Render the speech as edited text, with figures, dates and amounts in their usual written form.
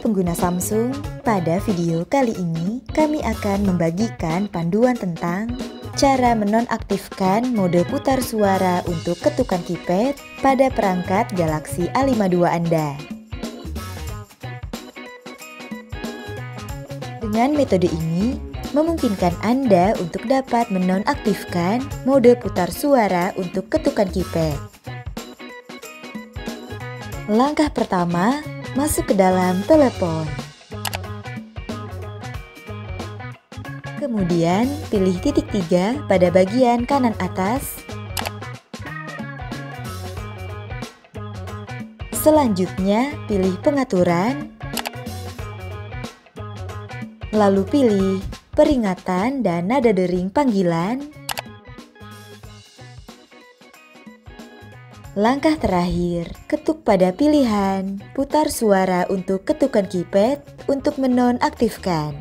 pengguna Samsung, pada video kali ini kami akan membagikan panduan tentang cara menonaktifkan mode putar suara untuk ketukan keypad pada perangkat Galaxy A52 Anda. Dengan metode ini, memungkinkan Anda untuk dapat menonaktifkan mode putar suara untuk ketukan keypad. Langkah pertama, masuk ke dalam telepon. Kemudian, pilih titik 3 pada bagian kanan atas. Selanjutnya, pilih pengaturan. Lalu pilih peringatan dan nada dering panggilan. Langkah terakhir, ketuk pada pilihan putar suara untuk ketukan keypad untuk menonaktifkan.